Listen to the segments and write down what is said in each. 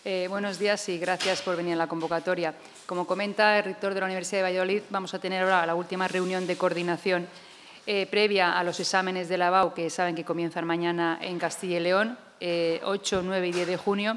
Buenos días y gracias por venir a la convocatoria. Como comenta el rector de la Universidad de Valladolid, vamos a tener ahora la última reunión de coordinación previa a los exámenes de la EBAU, que saben que comienzan mañana en Castilla y León, 8, 9 y 10 de junio.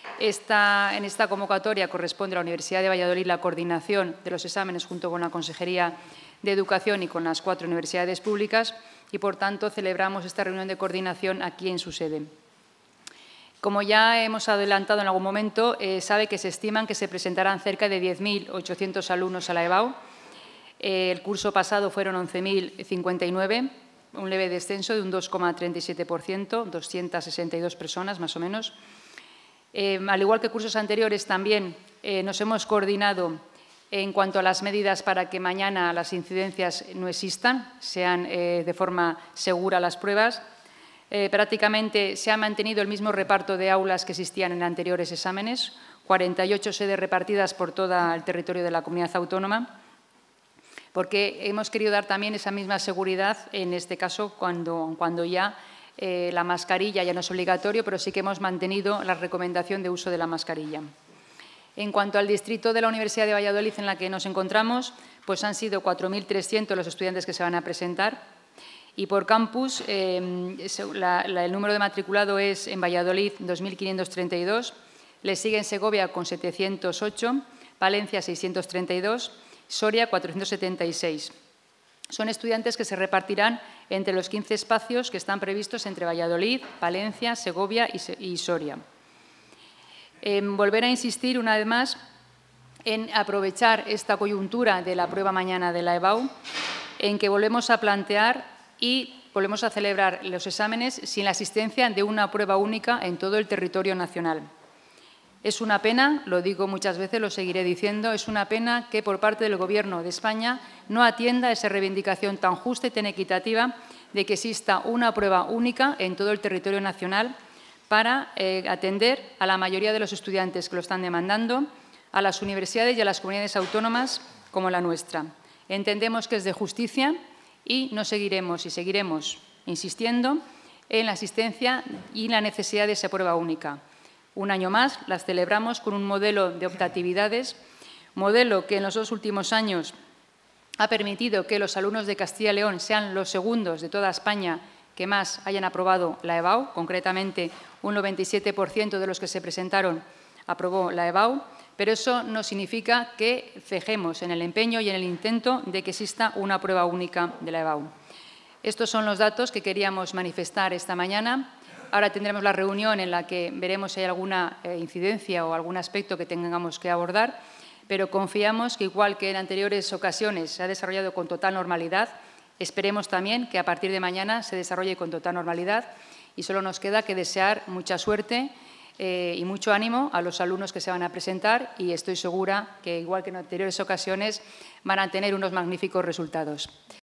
En esta convocatoria corresponde a la Universidad de Valladolid la coordinación de los exámenes junto con la Consejería de Educación y con las 4 universidades públicas y, por tanto, celebramos esta reunión de coordinación aquí en su sede. Como ya hemos adelantado en algún momento, sabe que se estiman que se presentarán cerca de 10.800 alumnos a la EBAU. El curso pasado fueron 11.059, un leve descenso de un 2,37%, 262 personas más o menos. Al igual que cursos anteriores, también nos hemos coordinado en cuanto a las medidas para que mañana las incidencias no existan, sean de forma segura las pruebas. Prácticamente se ha mantenido el mismo reparto de aulas que existían en anteriores exámenes, 48 sedes repartidas por todo el territorio de la comunidad autónoma, porque hemos querido dar también esa misma seguridad, en este caso, cuando ya la mascarilla ya no es obligatorio, pero sí que hemos mantenido la recomendación de uso de la mascarilla. En cuanto al distrito de la Universidad de Valladolid en la que nos encontramos, pues han sido 4.300 los estudiantes que se van a presentar. Y por campus, el número de matriculado es en Valladolid 2.532, le sigue en Segovia con 708, Palencia 632, Soria 476. Son estudiantes que se repartirán entre los 15 espacios que están previstos entre Valladolid, Palencia, Segovia y Soria. Volver a insistir una vez más en aprovechar esta coyuntura de la prueba mañana de la EBAU, en que volvemos a plantear y volvemos a celebrar los exámenes sin la existencia de una prueba única en todo el territorio nacional. Es una pena, lo digo muchas veces, lo seguiré diciendo, es una pena que por parte del Gobierno de España no atienda esa reivindicación tan justa y tan equitativa de que exista una prueba única en todo el territorio nacional para atender a la mayoría de los estudiantes que lo están demandando, a las universidades y a las comunidades autónomas como la nuestra. Entendemos que es de justicia y no seguiremos y seguiremos insistiendo en la existencia y la necesidad de esa prueba única. Un año más las celebramos con un modelo de optatividades, modelo que en los 2 últimos años ha permitido que los alumnos de Castilla y León sean los segundos de toda España que más hayan aprobado la EBAU. Concretamente, un 97% de los que se presentaron aprobó la EBAU. Pero eso no significa que cejemos en el empeño y en el intento de que exista una prueba única de la EBAU. Estos son los datos que queríamos manifestar esta mañana. Ahora tendremos la reunión en la que veremos si hay alguna incidencia o algún aspecto que tengamos que abordar, pero confiamos que, igual que en anteriores ocasiones se ha desarrollado con total normalidad, esperemos también que a partir de mañana se desarrolle con total normalidad y solo nos queda que desear mucha suerte y mucho ánimo a los alumnos que se van a presentar y estoy segura que, igual que en anteriores ocasiones, van a tener unos magníficos resultados.